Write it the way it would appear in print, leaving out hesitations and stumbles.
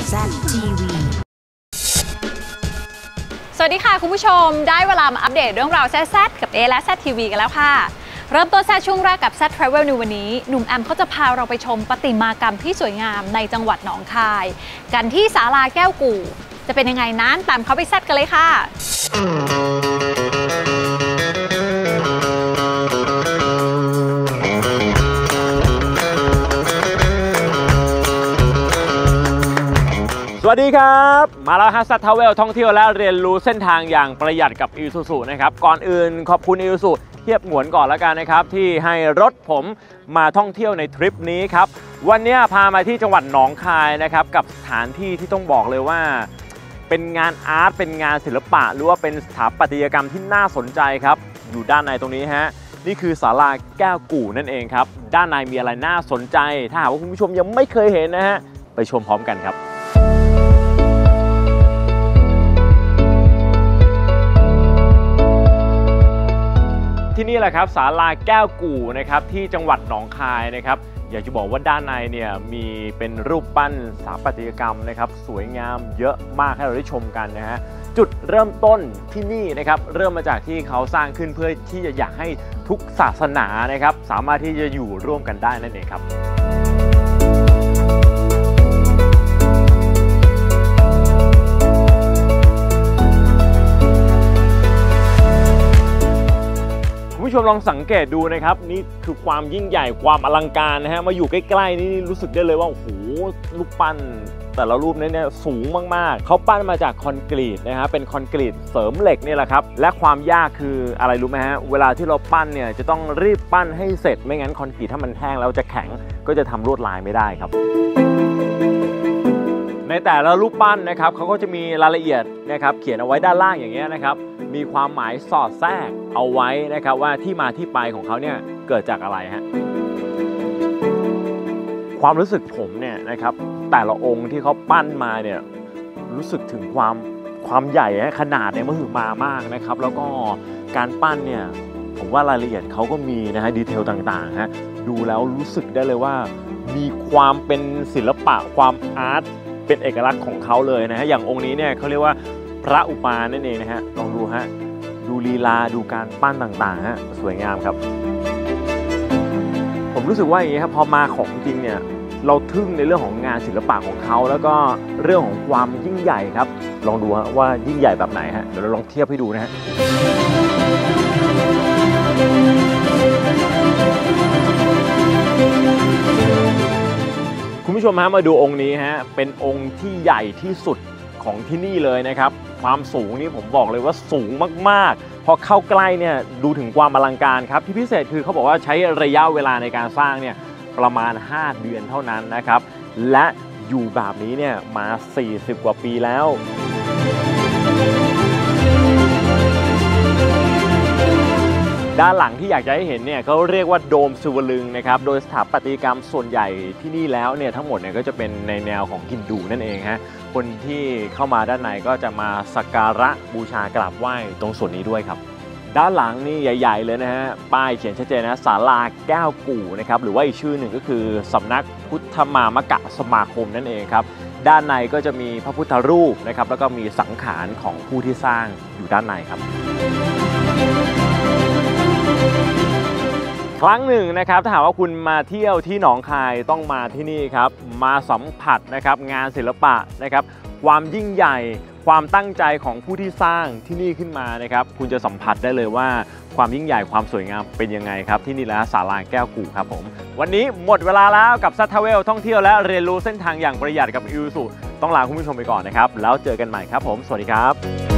ZTV สวัสดีค่ะคุณผู้ชมได้เวลามาอัปเดตเรื่องราวแซ่บๆกับและ ZTV กันแล้วค่ะเริ่มต้นแซ่บช่วงแรกกับแซ่บ Travel ในวันนี้หนุ่มแอมเขาจะพาเราไปชมประติมากรรมที่สวยงามในจังหวัดหนองคายกันที่ศาลาแก้วกู่จะเป็นยังไงนั้นตามเขาไปแซ่บกันเลยค่ะสวัสดีครับมาแล้วฮัสซัททาวเวลท่องเที่ยวและเรียนรู้เส้นทางอย่างประหยัดกับอิซูซุนะครับก่อนอื่นขอบคุณอิซูซุเทียบหงวนก่อนแล้วกันนะครับที่ให้รถผมมาท่องเที่ยวในทริปนี้ครับวันนี้พามาที่จังหวัดหนองคายนะครับกับสถานที่ที่ต้องบอกเลยว่าเป็นงานอาร์ตเป็นงานศิลปะหรือว่าเป็นสถาปัตยกรรมที่น่าสนใจครับอยู่ด้านในตรงนี้ฮะนี่คือศาลาแก้วกู่นั่นเองครับด้านในมีอะไรน่าสนใจถ้าหากว่าคุณผู้ชมยังไม่เคยเห็นนะฮะไปชมพร้อมกันครับที่นี่แหละครับศาลาแก้วกู่นะครับที่จังหวัดหนองคายนะครับอยากจะบอกว่าด้านในเนี่ยมีเป็นรูปปั้นสถาปัตยกรรมนะครับสวยงามเยอะมากให้เราได้ชมกันนะฮะจุดเริ่มต้นที่นี่นะครับเริ่มมาจากที่เขาสร้างขึ้นเพื่อที่จะอยากให้ทุกศาสนานะครับสามารถที่จะอยู่ร่วมกันได้นั่นเองครับผู้ชมลองสังเกตดูนะครับนี่คือความยิ่งใหญ่ความอลังการนะฮะมาอยู่ใกล้ๆนี่รู้สึกได้เลยว่าโอ้โหรูปปั้นแต่ละรูปนี้เนี่ยสูงมากๆเขาปั้นมาจากคอนกรีตนะฮะเป็นคอนกรีตเสริมเหล็กนี่แหละครับและความยากคืออะไรรู้ไหมฮะเวลาที่เราปั้นเนี่ยจะต้องรีบปั้นให้เสร็จไม่งั้นคอนกรีตถ้ามันแห้งแล้วจะแข็งก็จะทำลวดลายไม่ได้ครับในแต่ละรูปปั้นนะครับเขาก็จะมีรายละเอียดนะครับเขียนเอาไว้ด้านล่างอย่างเงี้ยนะครับมีความหมายสอดแทรกเอาไว้นะครับว่าที่มาที่ไปของเขาเนี่ยเกิดจากอะไรฮะความรู้สึกผมเนี่ยนะครับแต่ละองค์ที่เขาปั้นมาเนี่ยรู้สึกถึงความใหญ่ขนาดเนี่ยมหึมามากนะครับแล้วก็การปั้นเนี่ยผมว่ารายละเอียดเขาก็มีนะฮะดีเทลต่างๆฮะดูแล้วรู้สึกได้เลยว่ามีความเป็นศิลปะความอาร์ตเป็นเอกลักษณ์ของเขาเลยนะฮะอย่างองค์นี้เนี่ยเขาเรียกว่าพระอุปานั่นเองนะฮะลองดูฮะดูลีลาดูการปั้นต่างๆฮะสวยงามครับผมรู้สึกว่าอย่างนี้ครับพอมาของจริงเนี่ยเราทึ่งในเรื่องของงานศิลปะของเขาแล้วก็เรื่องของความยิ่งใหญ่ครับลองดูฮะว่ายิ่งใหญ่แบบไหนฮะเดี๋ยวเราลองเทียบให้ดูนะฮะคุณผู้ชมฮะมาดูองค์นี้ฮะเป็นองค์ที่ใหญ่ที่สุดของที่นี่เลยนะครับความสูงนี่ผมบอกเลยว่าสูงมากๆพอเข้าใกล้เนี่ยดูถึงความอลังการครับที่พิเศษคือเขาบอกว่าใช้ระยะเวลาในการสร้างเนี่ยประมาณ5 เดือนเท่านั้นนะครับและอยู่แบบนี้เนี่ยมา40 กว่าปีแล้วด้านหลังที่อยากจะให้เห็นเนี่ยเขาเรียกว่าโดมสุวลึงนะครับโดยสถาปัตยกรรมส่วนใหญ่ที่นี่แล้วเนี่ยทั้งหมดเนี่ยก็จะเป็นในแนวของฮินดูนั่นเองฮะคนที่เข้ามาด้านในก็จะมาสักการะบูชากราบไหว้ตรงส่วนนี้ด้วยครับด้านหลังนี่ใหญ่ๆเลยนะฮะป้ายเขียนชัดเจนนะศาลาแก้วกู่นะครับหรือว่าอีกชื่อหนึ่งก็คือสำนักพุทธมามกะสมาคมนั่นเองครับด้านในก็จะมีพระพุทธรูปนะครับแล้วก็มีสังขารของผู้ที่สร้างอยู่ด้านในครับครั้งหนึ่งนะครับถ้าหากว่าคุณมาเที่ยวที่หนองคายต้องมาที่นี่ครับมาสัมผัสนะครับงานศิลปะนะครับความยิ่งใหญ่ความตั้งใจของผู้ที่สร้างที่นี่ขึ้นมานะครับคุณจะสัมผัสได้เลยว่าความยิ่งใหญ่ความสวยงามเป็นยังไงครับที่นี่แหละศาลาแก้วกู่ครับผมวันนี้หมดเวลาแล้วกับซัททาวเวลท่องเที่ยวและเรียนรู้เส้นทางอย่างประหยัดกับอิซูซุต้องลาคุณผู้ชมไปก่อนนะครับแล้วเจอกันใหม่ครับผมสวัสดีครับ